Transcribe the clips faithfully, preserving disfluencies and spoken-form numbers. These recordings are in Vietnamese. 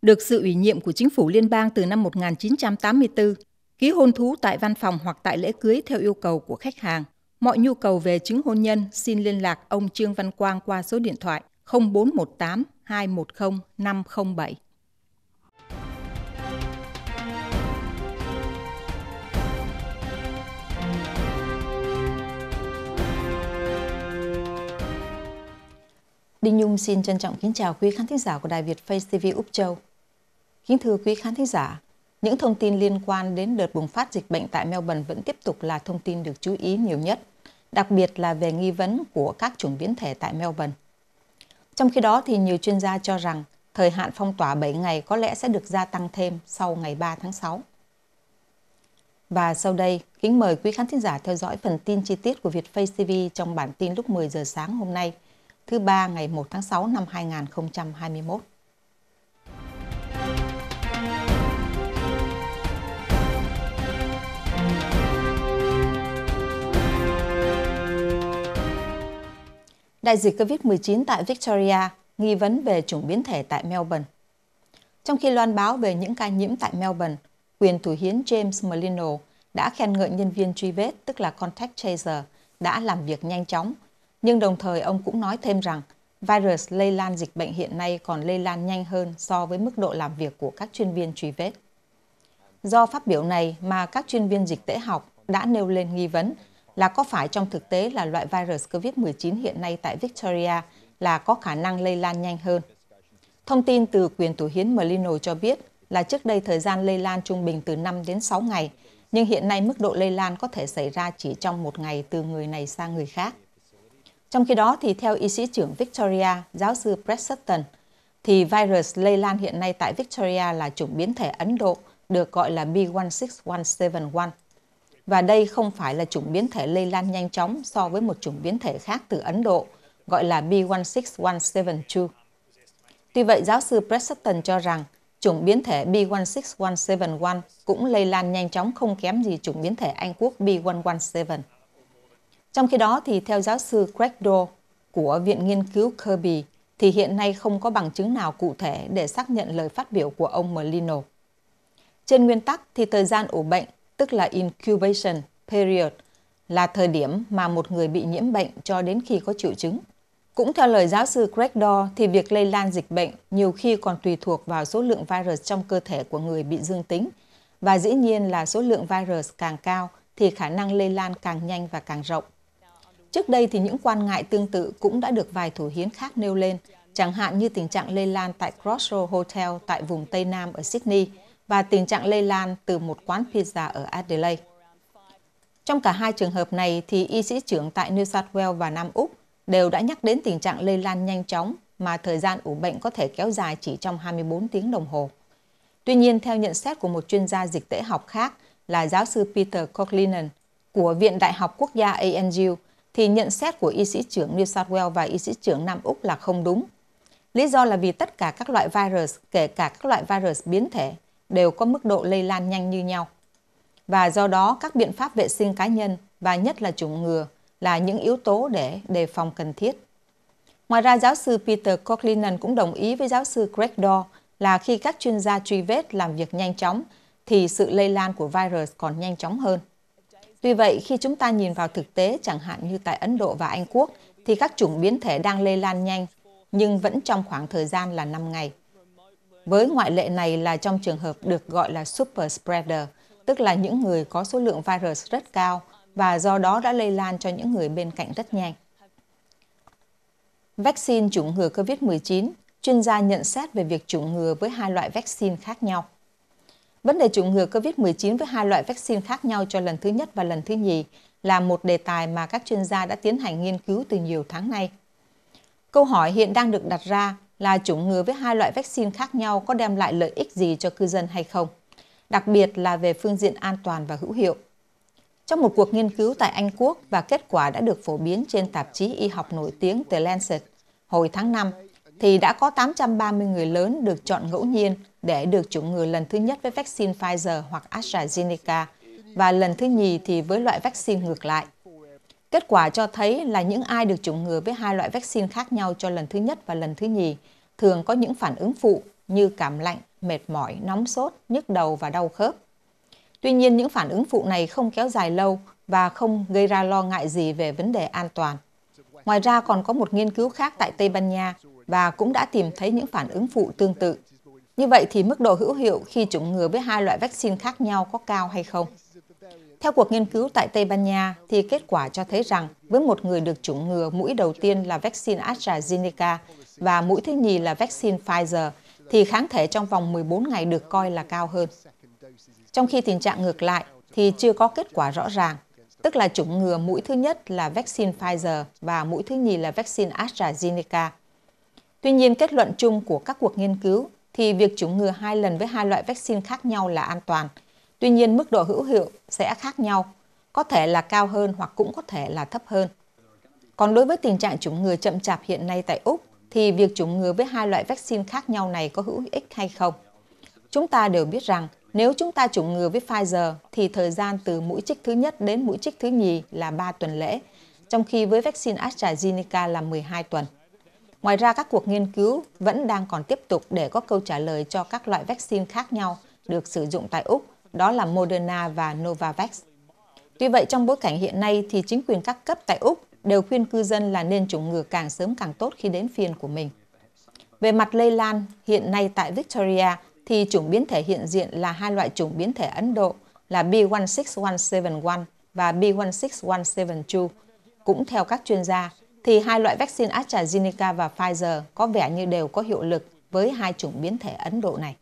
được sự ủy nhiệm của chính phủ liên bang từ năm một nghìn chín trăm tám mươi tư, ký hôn thú tại văn phòng hoặc tại lễ cưới theo yêu cầu của khách hàng. Mọi nhu cầu về chứng hôn nhân xin liên lạc ông Trương Văn Quang qua số điện thoại không bốn một tám hai một không năm không bảy. Đinh Nhung xin trân trọng kính chào quý khán thính giả của Đài Việt Face ti vi Úc Châu. Kính thưa quý khán thính giả, những thông tin liên quan đến đợt bùng phát dịch bệnh tại Melbourne vẫn tiếp tục là thông tin được chú ý nhiều nhất, đặc biệt là về nghi vấn của các chủng biến thể tại Melbourne. Trong khi đó thì nhiều chuyên gia cho rằng thời hạn phong tỏa bảy ngày có lẽ sẽ được gia tăng thêm sau ngày ba tháng sáu. Và sau đây, kính mời quý khán thính giả theo dõi phần tin chi tiết của Việt Face ti vi trong bản tin lúc mười giờ sáng hôm nay, thứ ba ngày một tháng sáu năm hai nghìn không trăm hai mươi mốt. Đại dịch Covid mười chín tại Victoria, nghi vấn về chủng biến thể tại Melbourne. Trong khi loan báo về những ca nhiễm tại Melbourne, quyền thủ hiến James Merlino đã khen ngợi nhân viên truy vết, tức là contact tracer, đã làm việc nhanh chóng. Nhưng đồng thời ông cũng nói thêm rằng virus lây lan dịch bệnh hiện nay còn lây lan nhanh hơn so với mức độ làm việc của các chuyên viên truy vết. Do phát biểu này mà các chuyên viên dịch tễ học đã nêu lên nghi vấn là có phải trong thực tế là loại virus Covid mười chín hiện nay tại Victoria là có khả năng lây lan nhanh hơn. Thông tin từ quyền thủ hiến Merlino cho biết là trước đây thời gian lây lan trung bình từ năm đến sáu ngày, nhưng hiện nay mức độ lây lan có thể xảy ra chỉ trong một ngày từ người này sang người khác. Trong khi đó, thì theo y sĩ trưởng Victoria, giáo sư Brett Sutton, thì virus lây lan hiện nay tại Victoria là chủng biến thể Ấn Độ được gọi là B một sáu một bảy một. Và đây không phải là chủng biến thể lây lan nhanh chóng so với một chủng biến thể khác từ Ấn Độ, gọi là B một sáu một bảy hai. Tuy vậy, giáo sư Brett Sutton cho rằng chủng biến thể B một sáu một bảy một cũng lây lan nhanh chóng không kém gì chủng biến thể Anh Quốc B một một bảy. Trong khi đó, thì theo giáo sư Craig Doe của Viện Nghiên cứu Kirby, thì hiện nay không có bằng chứng nào cụ thể để xác nhận lời phát biểu của ông Merlino. Trên nguyên tắc, thì thời gian ủ bệnh, tức là incubation period, là thời điểm mà một người bị nhiễm bệnh cho đến khi có triệu chứng. Cũng theo lời giáo sư Craig Doe, thì việc lây lan dịch bệnh nhiều khi còn tùy thuộc vào số lượng virus trong cơ thể của người bị dương tính. Và dĩ nhiên là số lượng virus càng cao thì khả năng lây lan càng nhanh và càng rộng. Trước đây thì những quan ngại tương tự cũng đã được vài thủ hiến khác nêu lên, chẳng hạn như tình trạng lây lan tại Crossroads Hotel tại vùng Tây Nam ở Sydney và tình trạng lây lan từ một quán pizza ở Adelaide. Trong cả hai trường hợp này thì y sĩ trưởng tại New South Wales và Nam Úc đều đã nhắc đến tình trạng lây lan nhanh chóng mà thời gian ủ bệnh có thể kéo dài chỉ trong hai mươi bốn tiếng đồng hồ. Tuy nhiên, theo nhận xét của một chuyên gia dịch tễ học khác là giáo sư Peter Coughlinen của Viện Đại học Quốc gia A N U, thì nhận xét của y sĩ trưởng New South Wales và y sĩ trưởng Nam Úc là không đúng. Lý do là vì tất cả các loại virus, kể cả các loại virus biến thể, đều có mức độ lây lan nhanh như nhau. Và do đó, các biện pháp vệ sinh cá nhân và nhất là chủng ngừa là những yếu tố để đề phòng cần thiết. Ngoài ra, giáo sư Peter Coughlinen cũng đồng ý với giáo sư Craig Doe là khi các chuyên gia truy vết làm việc nhanh chóng, thì sự lây lan của virus còn nhanh chóng hơn. Tuy vậy, khi chúng ta nhìn vào thực tế, chẳng hạn như tại Ấn Độ và Anh Quốc, thì các chủng biến thể đang lây lan nhanh, nhưng vẫn trong khoảng thời gian là năm ngày. Với ngoại lệ này là trong trường hợp được gọi là super spreader, tức là những người có số lượng virus rất cao và do đó đã lây lan cho những người bên cạnh rất nhanh. Vaccine chủng ngừa Covid mười chín, chuyên gia nhận xét về việc chủng ngừa với hai loại vaccine khác nhau. Vấn đề chủng ngừa Covid mười chín với hai loại vaccine khác nhau cho lần thứ nhất và lần thứ nhì là một đề tài mà các chuyên gia đã tiến hành nghiên cứu từ nhiều tháng nay. Câu hỏi hiện đang được đặt ra là chủng ngừa với hai loại vaccine khác nhau có đem lại lợi ích gì cho cư dân hay không, đặc biệt là về phương diện an toàn và hữu hiệu. Trong một cuộc nghiên cứu tại Anh Quốc và kết quả đã được phổ biến trên tạp chí y học nổi tiếng The Lancet hồi tháng năm, thì đã có tám trăm ba mươi người lớn được chọn ngẫu nhiên để được chủng ngừa lần thứ nhất với vaccine Pfizer hoặc AstraZeneca và lần thứ nhì thì với loại vaccine ngược lại. Kết quả cho thấy là những ai được chủng ngừa với hai loại vaccine khác nhau cho lần thứ nhất và lần thứ nhì thường có những phản ứng phụ như cảm lạnh, mệt mỏi, nóng sốt, nhức đầu và đau khớp. Tuy nhiên, những phản ứng phụ này không kéo dài lâu và không gây ra lo ngại gì về vấn đề an toàn. Ngoài ra, còn có một nghiên cứu khác tại Tây Ban Nha và cũng đã tìm thấy những phản ứng phụ tương tự. Như vậy thì mức độ hữu hiệu khi chủng ngừa với hai loại vaccine khác nhau có cao hay không? Theo cuộc nghiên cứu tại Tây Ban Nha, thì kết quả cho thấy rằng với một người được chủng ngừa mũi đầu tiên là vaccine AstraZeneca và mũi thứ nhì là vaccine Pfizer, thì kháng thể trong vòng mười bốn ngày được coi là cao hơn. Trong khi tình trạng ngược lại thì chưa có kết quả rõ ràng, tức là chủng ngừa mũi thứ nhất là vaccine Pfizer và mũi thứ nhì là vaccine AstraZeneca. Tuy nhiên, kết luận chung của các cuộc nghiên cứu thì việc chủng ngừa hai lần với hai loại vaccine khác nhau là an toàn. Tuy nhiên, mức độ hữu hiệu sẽ khác nhau, có thể là cao hơn hoặc cũng có thể là thấp hơn. Còn đối với tình trạng chủng ngừa chậm chạp hiện nay tại Úc, thì việc chủng ngừa với hai loại vaccine khác nhau này có hữu ích hay không? Chúng ta đều biết rằng nếu chúng ta chủng ngừa với Pfizer thì thời gian từ mũi chích thứ nhất đến mũi chích thứ nhì là ba tuần lễ, trong khi với vaccine AstraZeneca là mười hai tuần. Ngoài ra, các cuộc nghiên cứu vẫn đang còn tiếp tục để có câu trả lời cho các loại vaccine khác nhau được sử dụng tại Úc, đó là Moderna và Novavax. Tuy vậy, trong bối cảnh hiện nay thì chính quyền các cấp tại Úc đều khuyên cư dân là nên chủng ngừa càng sớm càng tốt khi đến phiên của mình. Về mặt lây lan, hiện nay tại Victoria thì chủng biến thể hiện diện là hai loại chủng biến thể Ấn Độ là B một sáu một bảy một và B một sáu một bảy hai. Cũng theo các chuyên gia, thì hai loại vaccine AstraZeneca và Pfizer có vẻ như đều có hiệu lực với hai chủng biến thể Ấn Độ này.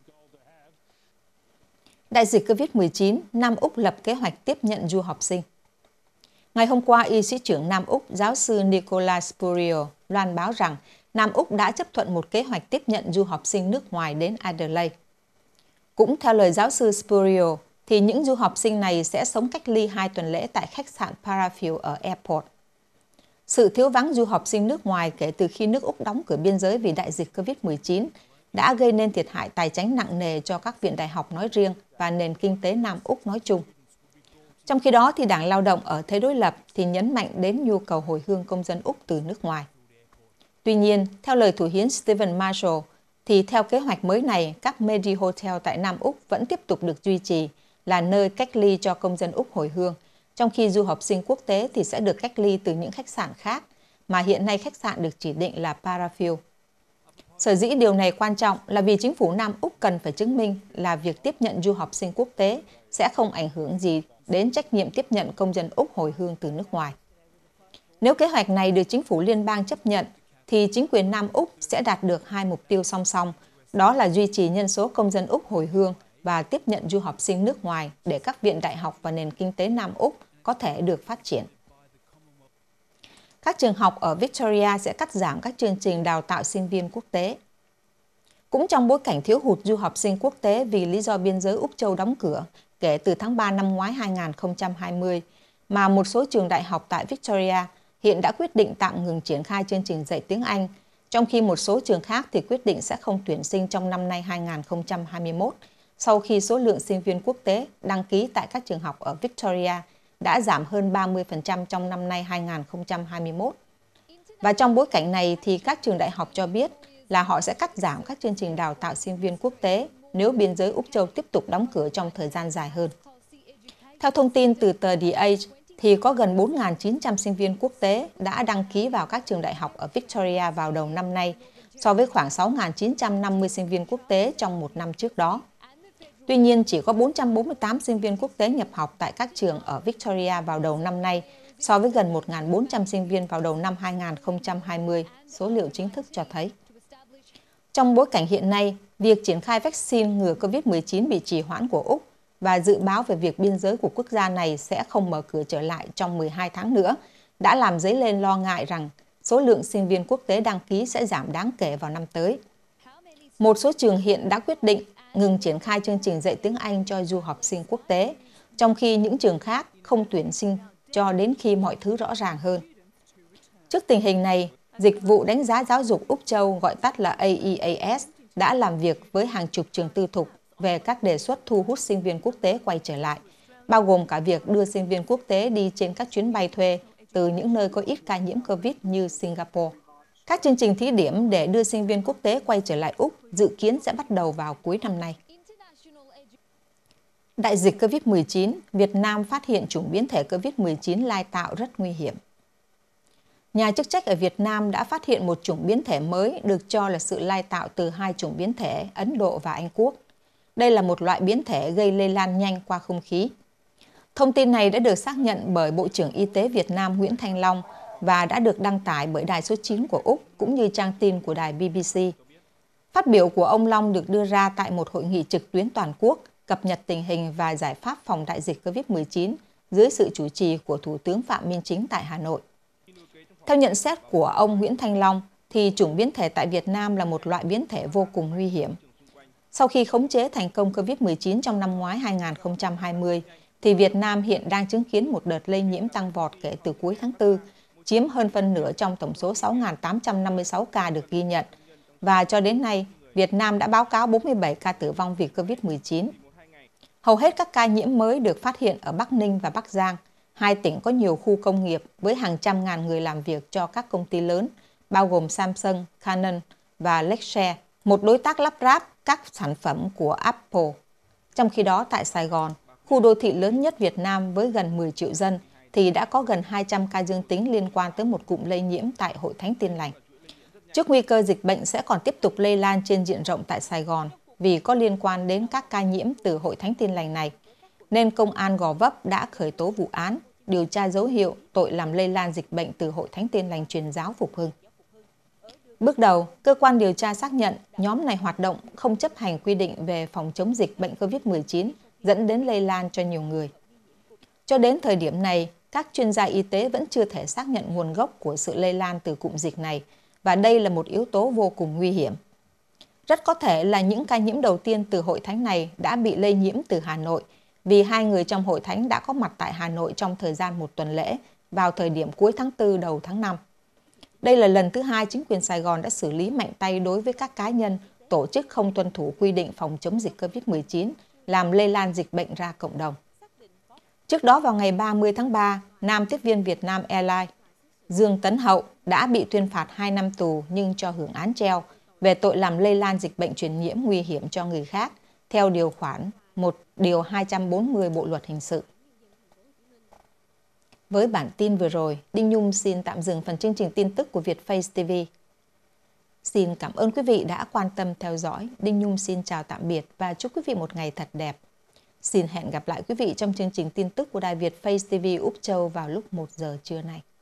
Đại dịch Covid mười chín, Nam Úc lập kế hoạch tiếp nhận du học sinh. Ngày hôm qua, y sĩ trưởng Nam Úc, giáo sư Nicola Spurrier, loan báo rằng Nam Úc đã chấp thuận một kế hoạch tiếp nhận du học sinh nước ngoài đến Adelaide. Cũng theo lời giáo sư Spurrier, thì những du học sinh này sẽ sống cách ly hai tuần lễ tại khách sạn Parafield ở Airport. Sự thiếu vắng du học sinh nước ngoài kể từ khi nước Úc đóng cửa biên giới vì đại dịch Covid mười chín đã gây nên thiệt hại tài chính nặng nề cho các viện đại học nói riêng và nền kinh tế Nam Úc nói chung. Trong khi đó, thì Đảng Lao động ở thế đối lập thì nhấn mạnh đến nhu cầu hồi hương công dân Úc từ nước ngoài. Tuy nhiên, theo lời thủ hiến Stephen Marshall, thì theo kế hoạch mới này, các Medi Hotel tại Nam Úc vẫn tiếp tục được duy trì là nơi cách ly cho công dân Úc hồi hương, trong khi du học sinh quốc tế thì sẽ được cách ly từ những khách sạn khác, mà hiện nay khách sạn được chỉ định là Parafield. Sở dĩ điều này quan trọng là vì chính phủ Nam Úc cần phải chứng minh là việc tiếp nhận du học sinh quốc tế sẽ không ảnh hưởng gì đến trách nhiệm tiếp nhận công dân Úc hồi hương từ nước ngoài. Nếu kế hoạch này được chính phủ liên bang chấp nhận, thì chính quyền Nam Úc sẽ đạt được hai mục tiêu song song, đó là duy trì nhân số công dân Úc hồi hương và tiếp nhận du học sinh nước ngoài để các viện đại học và nền kinh tế Nam Úc có thể được phát triển. Các trường học ở Victoria sẽ cắt giảm các chương trình đào tạo sinh viên quốc tế. Cũng trong bối cảnh thiếu hụt du học sinh quốc tế vì lý do biên giới Úc Châu đóng cửa kể từ tháng ba năm ngoái hai nghìn không trăm hai mươi, mà một số trường đại học tại Victoria hiện đã quyết định tạm ngừng triển khai chương trình dạy tiếng Anh, trong khi một số trường khác thì quyết định sẽ không tuyển sinh trong năm nay hai nghìn không trăm hai mươi mốt, sau khi số lượng sinh viên quốc tế đăng ký tại các trường học ở Victoria đã giảm hơn ba mươi phần trăm trong năm nay hai nghìn không trăm hai mươi mốt. Và trong bối cảnh này thì các trường đại học cho biết là họ sẽ cắt giảm các chương trình đào tạo sinh viên quốc tế nếu biên giới Úc Châu tiếp tục đóng cửa trong thời gian dài hơn. Theo thông tin từ tờ The Age, thì có gần bốn nghìn chín trăm sinh viên quốc tế đã đăng ký vào các trường đại học ở Victoria vào đầu năm nay, so với khoảng sáu nghìn chín trăm năm mươi sinh viên quốc tế trong một năm trước đó. Tuy nhiên, chỉ có bốn trăm bốn mươi tám sinh viên quốc tế nhập học tại các trường ở Victoria vào đầu năm nay, so với gần một nghìn bốn trăm sinh viên vào đầu năm hai nghìn không trăm hai mươi, số liệu chính thức cho thấy. Trong bối cảnh hiện nay, việc triển khai vaccine ngừa Covid mười chín bị trì hoãn của Úc và dự báo về việc biên giới của quốc gia này sẽ không mở cửa trở lại trong mười hai tháng nữa đã làm dấy lên lo ngại rằng số lượng sinh viên quốc tế đăng ký sẽ giảm đáng kể vào năm tới. Một số trường hiện đã quyết định ngừng triển khai chương trình dạy tiếng Anh cho du học sinh quốc tế, trong khi những trường khác không tuyển sinh cho đến khi mọi thứ rõ ràng hơn. Trước tình hình này, Dịch vụ Đánh giá Giáo dục Úc Châu, gọi tắt là A E A S, đã làm việc với hàng chục trường tư thục về các đề xuất thu hút sinh viên quốc tế quay trở lại, bao gồm cả việc đưa sinh viên quốc tế đi trên các chuyến bay thuê từ những nơi có ít ca nhiễm Covid như Singapore. Các chương trình thí điểm để đưa sinh viên quốc tế quay trở lại Úc dự kiến sẽ bắt đầu vào cuối năm nay. Đại dịch Covid mười chín, Việt Nam phát hiện chủng biến thể Covid mười chín lai tạo rất nguy hiểm. Nhà chức trách ở Việt Nam đã phát hiện một chủng biến thể mới được cho là sự lai tạo từ hai chủng biến thể Ấn Độ và Anh Quốc. Đây là một loại biến thể gây lây lan nhanh qua không khí. Thông tin này đã được xác nhận bởi Bộ trưởng Y tế Việt Nam Nguyễn Thanh Long và đã được đăng tải bởi đài số chín của Úc cũng như trang tin của đài B B C. Phát biểu của ông Long được đưa ra tại một hội nghị trực tuyến toàn quốc cập nhật tình hình và giải pháp phòng đại dịch Covid mười chín dưới sự chủ trì của Thủ tướng Phạm Minh Chính tại Hà Nội. Theo nhận xét của ông Nguyễn Thanh Long, thì chủng biến thể tại Việt Nam là một loại biến thể vô cùng nguy hiểm. Sau khi khống chế thành công Covid mười chín trong năm ngoái hai nghìn không trăm hai mươi, thì Việt Nam hiện đang chứng kiến một đợt lây nhiễm tăng vọt kể từ cuối tháng tư, chiếm hơn phân nửa trong tổng số sáu nghìn tám trăm năm mươi sáu ca được ghi nhận. Và cho đến nay, Việt Nam đã báo cáo bốn mươi bảy ca tử vong vì Covid mười chín. Hầu hết các ca nhiễm mới được phát hiện ở Bắc Ninh và Bắc Giang, hai tỉnh có nhiều khu công nghiệp với hàng trăm ngàn người làm việc cho các công ty lớn, bao gồm Samsung, Canon và Lexshare, một đối tác lắp ráp các sản phẩm của Apple. Trong khi đó, tại Sài Gòn, khu đô thị lớn nhất Việt Nam với gần mười triệu dân, thì đã có gần hai trăm ca dương tính liên quan tới một cụm lây nhiễm tại Hội Thánh Tin Lành. Trước nguy cơ dịch bệnh sẽ còn tiếp tục lây lan trên diện rộng tại Sài Gòn vì có liên quan đến các ca nhiễm từ Hội Thánh Tin Lành này, nên Công an Gò Vấp đã khởi tố vụ án, điều tra dấu hiệu tội làm lây lan dịch bệnh từ Hội Thánh Tin Lành Truyền giáo Phục Hưng. Bước đầu, cơ quan điều tra xác nhận nhóm này hoạt động không chấp hành quy định về phòng chống dịch bệnh Covid mười chín, dẫn đến lây lan cho nhiều người. Cho đến thời điểm này, các chuyên gia y tế vẫn chưa thể xác nhận nguồn gốc của sự lây lan từ cụm dịch này, và đây là một yếu tố vô cùng nguy hiểm. Rất có thể là những ca nhiễm đầu tiên từ hội thánh này đã bị lây nhiễm từ Hà Nội, vì hai người trong hội thánh đã có mặt tại Hà Nội trong thời gian một tuần lễ vào thời điểm cuối tháng tư đầu tháng năm. Đây là lần thứ hai chính quyền Sài Gòn đã xử lý mạnh tay đối với các cá nhân, tổ chức không tuân thủ quy định phòng chống dịch Covid mười chín, làm lây lan dịch bệnh ra cộng đồng. Trước đó vào ngày ba mươi tháng ba, nam tiếp viên Việt Nam Airlines Dương Tấn Hậu đã bị tuyên phạt hai năm tù nhưng cho hưởng án treo về tội làm lây lan dịch bệnh truyền nhiễm nguy hiểm cho người khác, theo điều khoản một điều hai trăm bốn mươi Bộ Luật Hình sự. Với bản tin vừa rồi, Đinh Nhung xin tạm dừng phần chương trình tin tức của Vietface ti vi. Xin cảm ơn quý vị đã quan tâm theo dõi. Đinh Nhung xin chào tạm biệt và chúc quý vị một ngày thật đẹp. Xin hẹn gặp lại quý vị trong chương trình tin tức của đài Vietface ti vi Úc Châu vào lúc một giờ trưa nay.